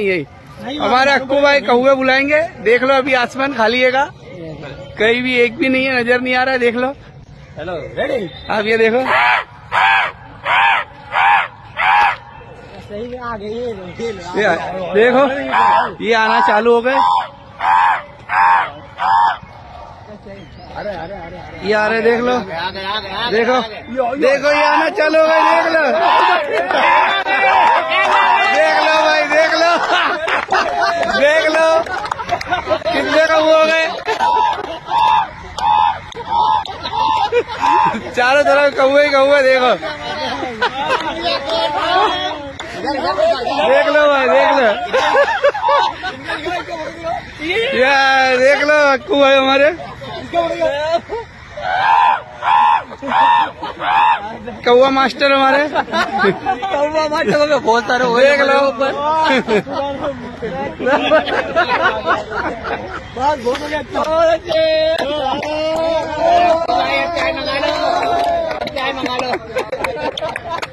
यही हमारे अक्कू भाई कौवे बुलाएंगे। देख लो अभी आसमान खाली है, कहीं भी एक भी नहीं है, नजर नहीं आ रहा है। देख लो। Hello ready. आप ये देखो, देखो ये आना चालू हो गए। ये आ रहे, देख लो, देखो देखो ये आना चालू हो गए। देख लो, देख लो भाई, देख लो, देख लो कितने कौवे हो गए। चारों तरफ कौवे ही कौवे। देखो, देख लो भाई, देख लो यार, देख लो अक्कू भाई हमारे कौवा मास्टर हमारे। कौवा मास्टर में बहुत सारे देख लो चाय मंगा लो।